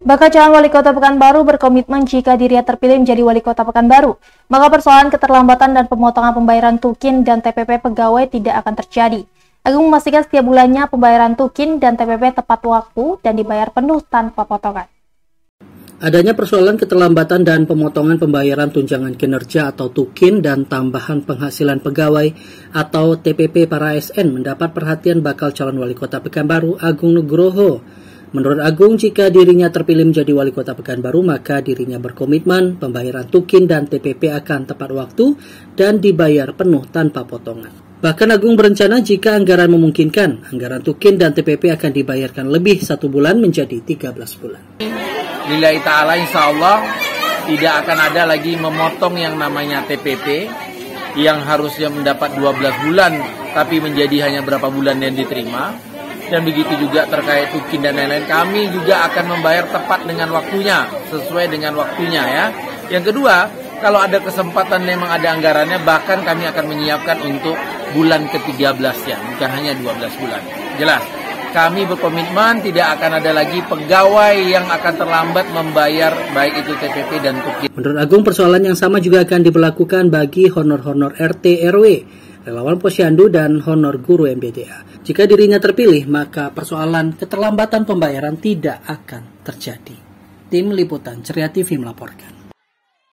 Bakal calon wali kota Pekanbaru berkomitmen jika dirinya terpilih menjadi wali kota Pekanbaru, maka persoalan keterlambatan dan pemotongan pembayaran tukin dan TPP pegawai tidak akan terjadi. Agung memastikan setiap bulannya pembayaran tukin dan TPP tepat waktu dan dibayar penuh tanpa potongan. Adanya persoalan keterlambatan dan pemotongan pembayaran tunjangan kinerja atau tukin dan tambahan penghasilan pegawai atau TPP para ASN mendapat perhatian bakal calon wali kota Pekanbaru Agung Nugroho. Menurut Agung, jika dirinya terpilih menjadi wali kota Pekanbaru, maka dirinya berkomitmen pembayaran tukin dan TPP akan tepat waktu dan dibayar penuh tanpa potongan. Bahkan Agung berencana jika anggaran memungkinkan, anggaran tukin dan TPP akan dibayarkan lebih 1 bulan menjadi 13 bulan. Lillahi ta'ala insya Allah tidak akan ada lagi memotong yang namanya TPP yang harusnya mendapat 12 bulan tapi menjadi hanya berapa bulan yang diterima. Dan begitu juga terkait tukin dan lain-lain, kami juga akan membayar tepat dengan waktunya, sesuai dengan waktunya ya. Yang kedua, kalau ada kesempatan memang ada anggarannya, bahkan kami akan menyiapkan untuk bulan ke-13 ya, bukan hanya 12 bulan. Jelas, kami berkomitmen tidak akan ada lagi pegawai yang akan terlambat membayar baik itu TPP dan tukin. Menurut Agung, persoalan yang sama juga akan diberlakukan bagi honor-honor RT RW, relawan posyandu dan honor guru MBTA. Jika dirinya terpilih, maka persoalan keterlambatan pembayaran tidak akan terjadi. Tim Liputan Ceria TV melaporkan.